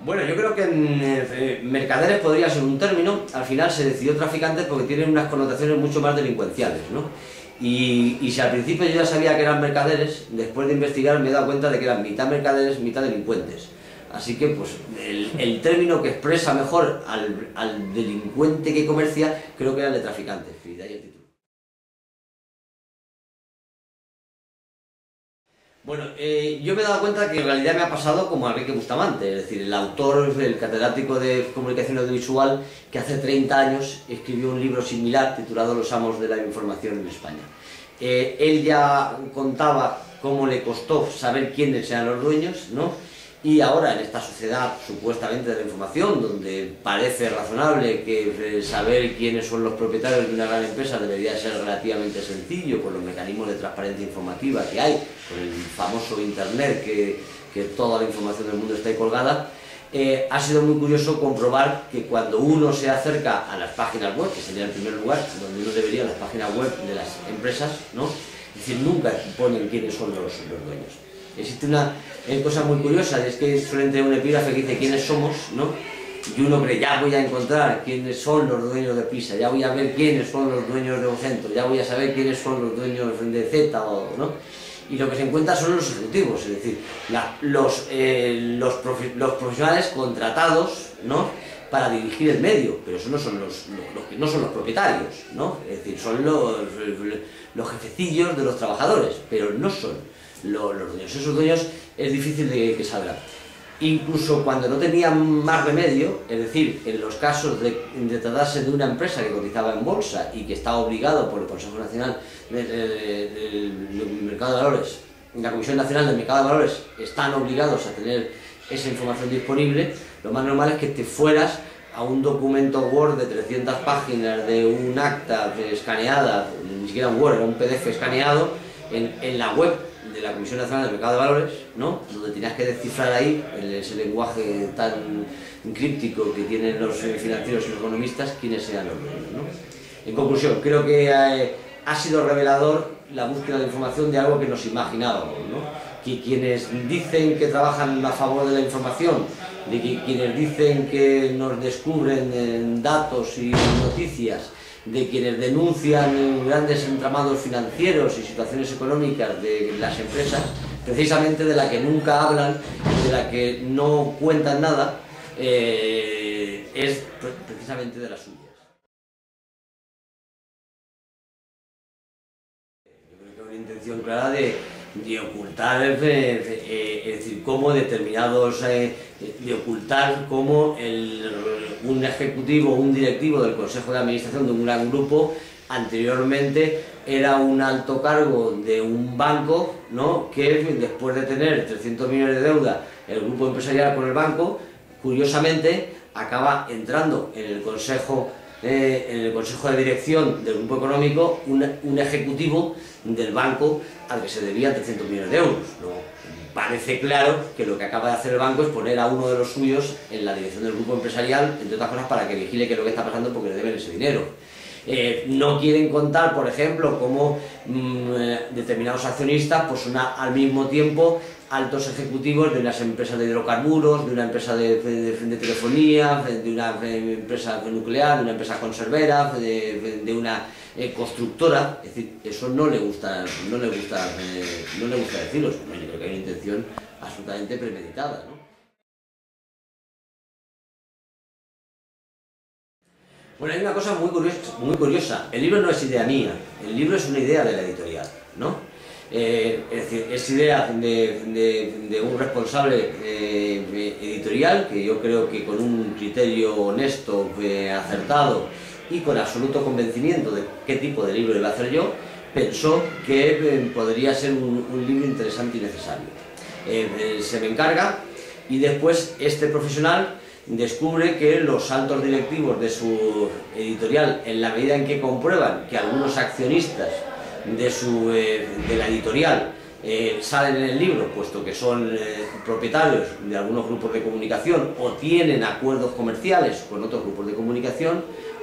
Bueno, yo creo que mercaderes podría ser un término, al final se decidió traficantes porque tienen unas connotaciones mucho más delincuenciales, ¿no? Y si al principio yo ya sabía que eran mercaderes, después de investigar me he dado cuenta de que eran mitad mercaderes, mitad delincuentes. Así que pues el término que expresa mejor al delincuente que comercia, creo que era el de traficantes, y de ahí el título. Bueno, yo me he dado cuenta que en realidad me ha pasado como a Enrique Bustamante, es decir, el autor, el catedrático de comunicación audiovisual, que hace 30 años escribió un libro similar titulado Los amos de la información en España. Él ya contaba cómo le costó saber quiénes eran los dueños, ¿no? Y ahora en esta sociedad supuestamente de la información, donde parece razonable que saber quiénes son los propietarios de una gran empresa debería ser relativamente sencillo por los mecanismos de transparencia informativa que hay, por el famoso internet que toda la información del mundo está ahí colgada, ha sido muy curioso comprobar que cuando uno se acerca a las páginas web, que sería el primer lugar donde uno debería, las páginas web de las empresas, ¿no? Es decir, nunca ponen quiénes son los dueños. Existe una cosa muy curiosa, y es que suelen tener un epígrafe que dice quiénes somos, ¿no? Y uno cree, ya voy a encontrar quiénes son los dueños de Prisa, ya voy a ver quiénes son los dueños de Ocento, ya voy a saber quiénes son los dueños de Z, ¿no? Y lo que se encuentra son los ejecutivos, es decir, los profesionales contratados, ¿no?, para dirigir el medio, pero eso no son los que no son los propietarios, ¿no? Es decir, son los jefecillos de los trabajadores, pero no son los dueños. Esos dueños es difícil de que salgan. Incluso cuando no tenían más remedio, es decir, en los casos de tratarse de una empresa que cotizaba en bolsa y que estaba obligado por el Consejo Nacional del Mercado de Valores, la Comisión Nacional del Mercado de Valores, están obligados a tener esa información disponible, lo más normal es que te fueras a un documento Word de 300 páginas de un acta escaneada, ni siquiera un Word, era un PDF escaneado, en la web de la Comisión Nacional del Mercado de Valores, ¿no?, donde tenías que descifrar ahí ese lenguaje tan críptico que tienen los financieros y los economistas, quiénes eran los dueños, ¿no? En conclusión, creo que ha sido revelador la búsqueda de información de algo que nos imaginábamos, ¿no? Que quienes dicen que trabajan a favor de la información, de que quienes dicen que nos descubren datos y noticias, de quienes denuncian grandes entramados financieros y situaciones económicas de las empresas, precisamente de la que nunca hablan, de la que no cuentan nada, es precisamente de las suyas. Yo creo que hay una intención clara de ocultar, es decir, cómo determinados, de ocultar cómo un ejecutivo, un directivo del Consejo de Administración de un gran grupo anteriormente era un alto cargo de un banco, ¿no?, que después de tener 300 millones de deuda el grupo empresarial con el banco, curiosamente acaba entrando en el consejo de dirección del grupo económico un ejecutivo del banco al que se debían 300 millones de euros. ¿No? Parece claro que lo que acaba de hacer el banco es poner a uno de los suyos en la dirección del grupo empresarial, entre otras cosas para que vigile qué es lo que está pasando porque le deben ese dinero. No quieren contar, por ejemplo, cómo determinados accionistas pues son al mismo tiempo altos ejecutivos de unas empresas de hidrocarburos, de una empresa de telefonía, de una empresa nuclear, de una empresa conservera, de una constructora. Es decir, eso no le gusta decirlo. Yo creo que hay una intención absolutamente premeditada, ¿no? Bueno, hay una cosa muy curiosa. El libro no es idea mía, el libro es una idea de la editorial, ¿no? Es decir, es idea de un responsable editorial que yo creo que con un criterio honesto, acertado y con absoluto convencimiento de qué tipo de libro iba a hacer yo, pensó que podría ser un libro interesante y necesario. Se me encarga y después este profesional descubre que los altos directivos de su editorial, en la medida en que comprueban que algunos accionistas de la editorial salen en el libro, puesto que son propietarios de algunos grupos de comunicación o tienen acuerdos comerciales con otros grupos de comunicación,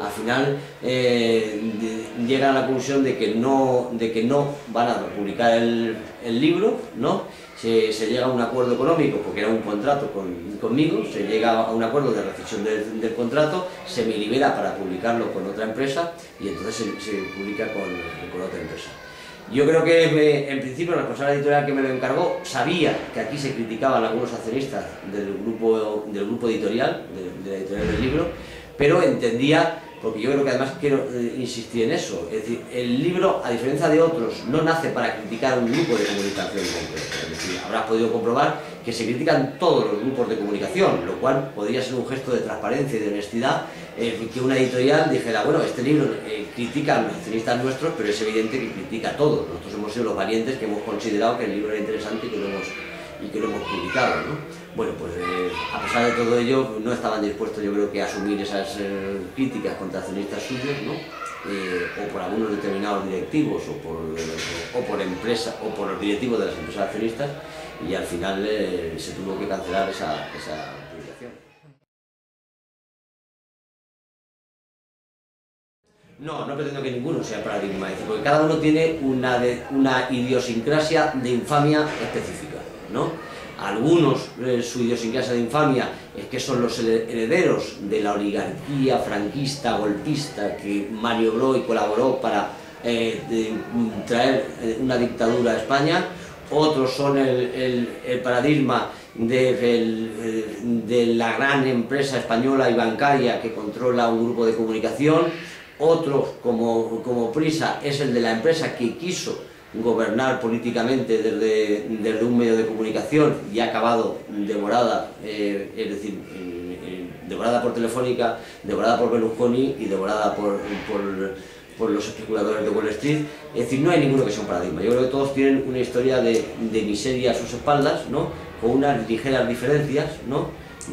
al final llegan a la conclusión de que no van a publicar el libro, ¿no? Se llega a un acuerdo económico, porque era un contrato conmigo, se llega a un acuerdo de rescisión del contrato, se me libera para publicarlo con otra empresa y entonces se publica con otra empresa. Yo creo que en principio el responsable editorial que me lo encargó sabía que aquí se criticaban algunos accionistas del grupo editorial, de la editorial del libro, pero entendía, porque yo creo que además quiero insistir en eso, es decir, el libro, a diferencia de otros, no nace para criticar un grupo de comunicación concreto. Es decir, habrás podido comprobar que se critican todos los grupos de comunicación, lo cual podría ser un gesto de transparencia y de honestidad, que una editorial dijera, bueno, este libro critica a los accionistas nuestros, pero es evidente que critica a todos. Nosotros hemos sido los valientes que hemos considerado que el libro era interesante y que lo hemos publicado, ¿no? Bueno, pues a pesar de todo ello, no estaban dispuestos, yo creo, que a asumir esas críticas contra accionistas suyos, ¿no? O por algunos determinados directivos, o por empresas, o por los directivos de las empresas accionistas, y al final se tuvo que cancelar esa publicación. No, no pretendo que ninguno sea paradigma, porque cada uno tiene una idiosincrasia de infamia específica, ¿no? Algunos, su idiosincrasia de infamia es que son los herederos de la oligarquía franquista, golpista, que maniobró y colaboró para traer una dictadura a España. Otros son el paradigma de la gran empresa española y bancaria que controla un grupo de comunicación. Otros, como Prisa, es el de la empresa que quiso gobernar políticamente desde un medio de comunicación y ha acabado devorada, es decir, devorada por Telefónica, devorada por Berlusconi y devorada por los especuladores de Wall Street. Es decir, no hay ninguno que sea un paradigma. Yo creo que todos tienen una historia de miseria a sus espaldas, ¿no? Con unas ligeras diferencias, ¿no?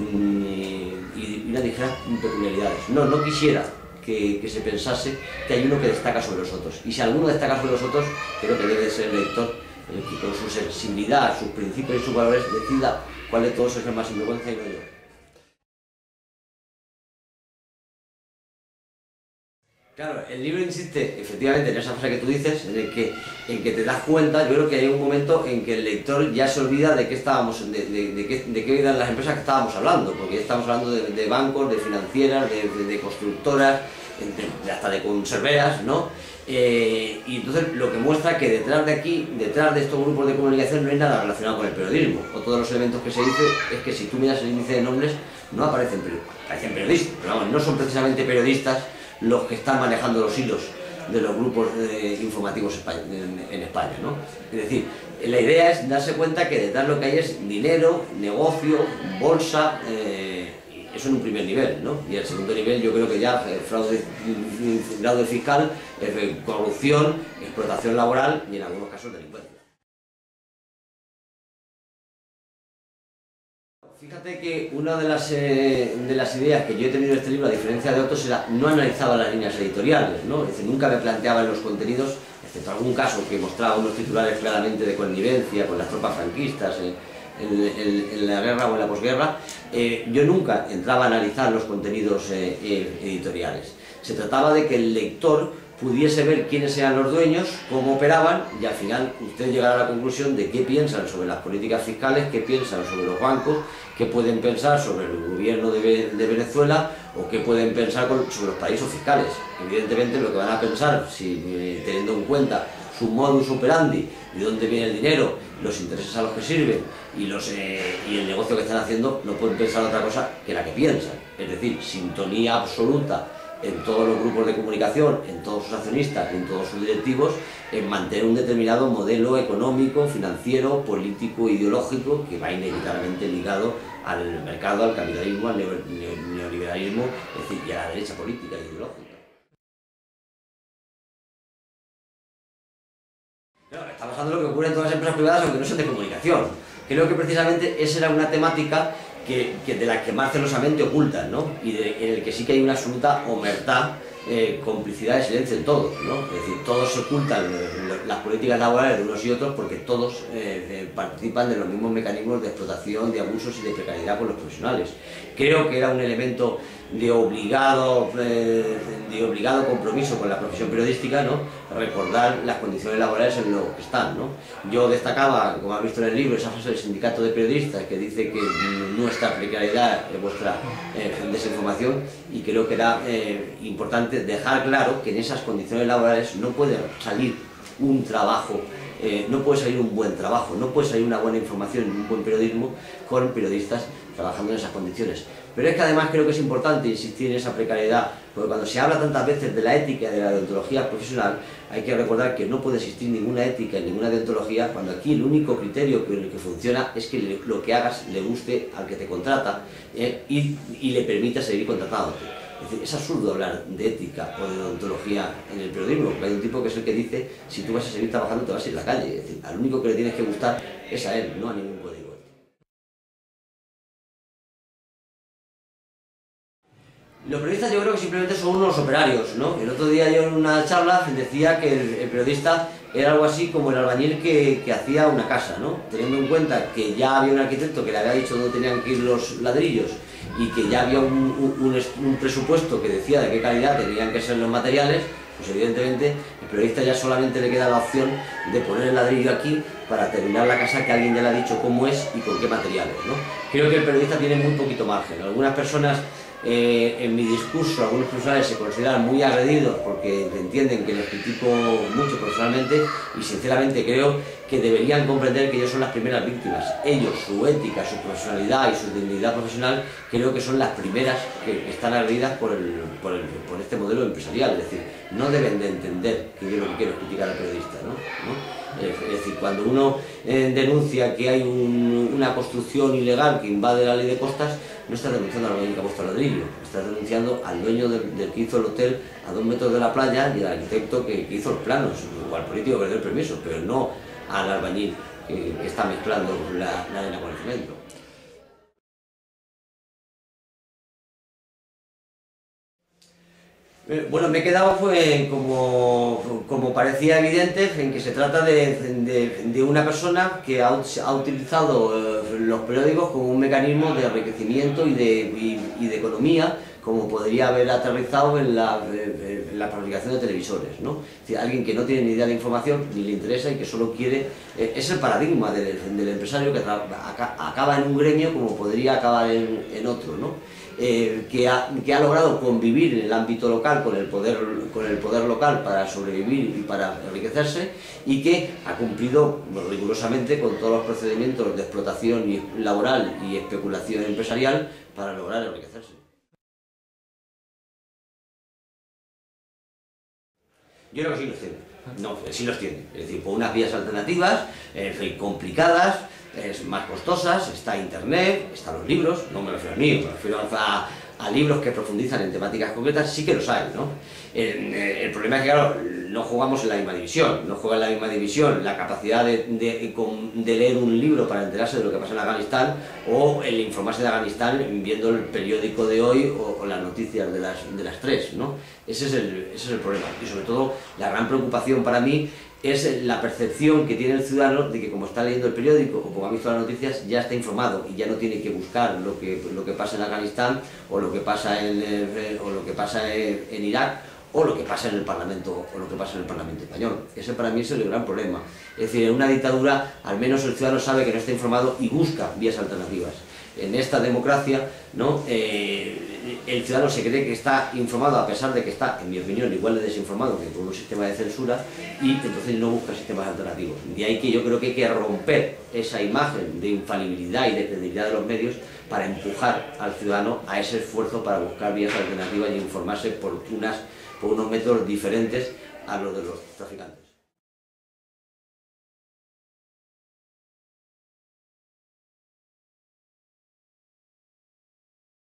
Y unas ligeras peculiaridades. No quisiera que se pensase que hay uno que destaca sobre los otros. Y si alguno destaca sobre los otros, creo que debe ser el lector el que con su sensibilidad, sus principios y sus valores decida cuál de todos es el más sinvergüenza y no yo. Claro, el libro insiste efectivamente en esa frase que tú dices, en que te das cuenta. Yo creo que hay un momento en que el lector ya se olvida de qué estábamos, de qué eran las empresas que estábamos hablando, porque ya estamos hablando de bancos, de financieras, de constructoras, hasta de conserveras, ¿no? Y entonces lo que muestra que detrás de estos grupos de comunicación no hay nada relacionado con el periodismo. Otro de los elementos que se dice es que si tú miras el índice de nombres, no aparecen periodistas, pero vamos, no son precisamente periodistas los que están manejando los hilos de los grupos informativos en España, ¿no? Es decir, la idea es darse cuenta que detrás lo que hay es dinero, negocio, bolsa, eso en un primer nivel, ¿no? Y el segundo nivel yo creo que ya fraude fiscal, corrupción, explotación laboral y en algunos casos delincuencia. Fíjate que una de las ideas que yo he tenido en este libro, a diferencia de otros, era no analizaba las líneas editoriales, ¿no? Es decir, nunca me planteaba en los contenidos, excepto algún caso que mostraba unos titulares claramente de connivencia con las tropas franquistas en la guerra o en la posguerra, yo nunca entraba a analizar los contenidos editoriales. Se trataba de que el lector pudiese ver quiénes eran los dueños, cómo operaban, y al final usted llegará a la conclusión de qué piensan sobre las políticas fiscales, qué piensan sobre los bancos, qué pueden pensar sobre el gobierno de Venezuela o qué pueden pensar sobre los paraísos fiscales. Evidentemente lo que van a pensar, teniendo en cuenta su modus operandi, de dónde viene el dinero, los intereses a los que sirven y el negocio que están haciendo, no pueden pensar otra cosa que la que piensan. Es decir, sintonía absoluta en todos los grupos de comunicación, en todos sus accionistas y en todos sus directivos, en mantener un determinado modelo económico, financiero, político, ideológico, que va inevitablemente ligado al mercado, al capitalismo, al neoliberalismo, es decir, y a la derecha política e ideológica. Claro, está pasando lo que ocurre en todas las empresas privadas, aunque no sean de comunicación. Creo que precisamente esa era una temática de la que más celosamente ocultan, ¿no? Y en el que sí que hay una absoluta omertad complicidad y silencio en todos, ¿no? Es decir, todos se ocultan las políticas laborales de unos y otros porque todos participan de los mismos mecanismos de explotación, de abusos y de precariedad con los profesionales. Creo que era un elemento de obligado compromiso con la profesión periodística, ¿no? Recordar las condiciones laborales en lo que están, ¿no? Yo destacaba, como has visto en el libro, esa frase del sindicato de periodistas que dice que nuestra precariedad es vuestra desinformación, y creo que era importante dejar claro que en esas condiciones laborales no puede salir un trabajo, no puede salir un buen trabajo, no puede salir una buena información, un buen periodismo con periodistas trabajando en esas condiciones. Pero es que además creo que es importante insistir en esa precariedad, porque cuando se habla tantas veces de la ética y de la deontología profesional, hay que recordar que no puede existir ninguna ética, ninguna deontología, cuando aquí el único criterio que funciona es que lo que hagas le guste al que te contrata y le permita seguir contratándote. Es decir, es absurdo hablar de ética o de deontología en el periodismo, porque hay un tipo que es el que dice, si tú vas a seguir trabajando te vas a ir a la calle. Es decir, al único que le tienes que gustar es a él, no a ningún código. Los periodistas yo creo que simplemente son unos operarios, ¿no? El otro día yo en una charla decía que el periodista era algo así como el albañil que hacía una casa, ¿no? Teniendo en cuenta que ya había un arquitecto que le había dicho dónde tenían que ir los ladrillos y que ya había un presupuesto que decía de qué calidad tenían que ser los materiales, pues evidentemente el periodista ya solamente le queda la opción de poner el ladrillo aquí para terminar la casa que alguien ya le ha dicho cómo es y con qué materiales, ¿no? Creo que el periodista tiene muy poquito margen. Algunas personas en mi discurso, algunos profesionales se consideran muy agredidos porque entienden que les critico mucho personalmente, y sinceramente creo que deberían comprender que ellos son las primeras víctimas. Ellos, su ética, su profesionalidad y su dignidad profesional, creo que son las primeras que están agredidas por este modelo empresarial. Es decir, no deben de entender que yo lo que quiero es criticar al periodista, ¿no? Es decir, cuando uno denuncia que hay una construcción ilegal que invade la ley de costas, no está denunciando al dueño que ha puesto el ladrillo, está denunciando al dueño del que hizo el hotel a 2 metros de la playa y al arquitecto que hizo los planos, o al político que le dio el permiso, pero no al albañil que está mezclando la arena con el cemento. Bueno, me he quedado como parecía evidente en que se trata de una persona que ha utilizado los periódicos como un mecanismo de enriquecimiento y de economía, como podría haber aterrizado en la fabricación de televisores, ¿no? Es decir, alguien que no tiene ni idea de información, ni le interesa y que solo quiere... es el paradigma del empresario que acaba en un gremio como podría acabar en otro, ¿no? Que ha logrado convivir en el ámbito local con el poder local para sobrevivir y para enriquecerse, y que ha cumplido rigurosamente con todos los procedimientos de explotación laboral y especulación empresarial para lograr enriquecerse. Yo creo que sí los tiene. No, sí los tiene. Es decir, por unas vías alternativas, complicadas, más costosas, está Internet, están los libros, no me refiero a mí, me refiero a libros que profundizan en temáticas concretas, sí que los hay, ¿no? El problema es que, claro, no jugamos en la misma división, no juega en la misma división la capacidad de leer un libro para enterarse de lo que pasa en Afganistán, o el informarse de Afganistán viendo el periódico de hoy o las noticias de las 3, ¿no? Ese es el problema, y sobre todo la gran preocupación para mí es la percepción que tiene el ciudadano de que, como está leyendo el periódico o como ha visto las noticias, ya está informado y ya no tiene que buscar lo que pasa en Afganistán, o lo que pasa en Irak, o lo que pasa en el Parlamento español. Ese para mí es el gran problema. Es decir, en una dictadura al menos el ciudadano sabe que no está informado y busca vías alternativas. En esta democracia, ¿no? El ciudadano se cree que está informado a pesar de que está, en mi opinión, igual de desinformado que por un sistema de censura, y entonces no busca sistemas alternativos. De ahí que yo creo que hay que romper esa imagen de infalibilidad y de credibilidad de los medios para empujar al ciudadano a ese esfuerzo para buscar vías alternativas y informarse por unos métodos diferentes a los de los traficantes.